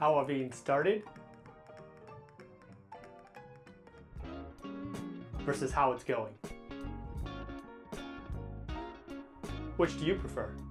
how I've been started versus how it's going. Which do you prefer?